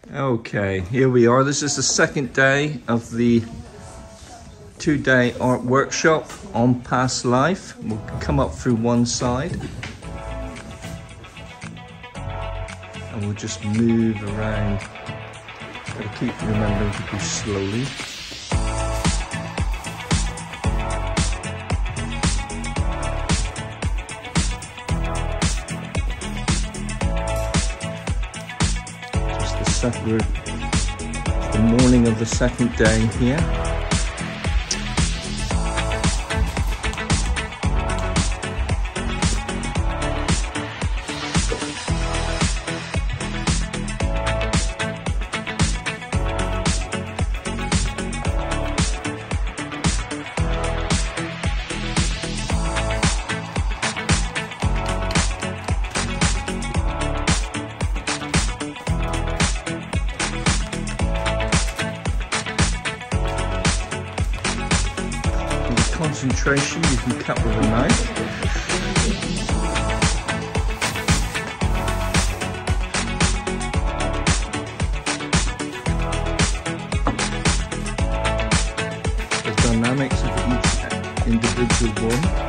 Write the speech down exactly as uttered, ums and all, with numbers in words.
Okay, here we are. This is the second day of the two-day art workshop on Past Life. We'll come up through one side and we'll just move around. Gotta keep remembering to go slowly. We're the morning of the second day here. Concentration, you can cut with a knife. The dynamics of each individual one.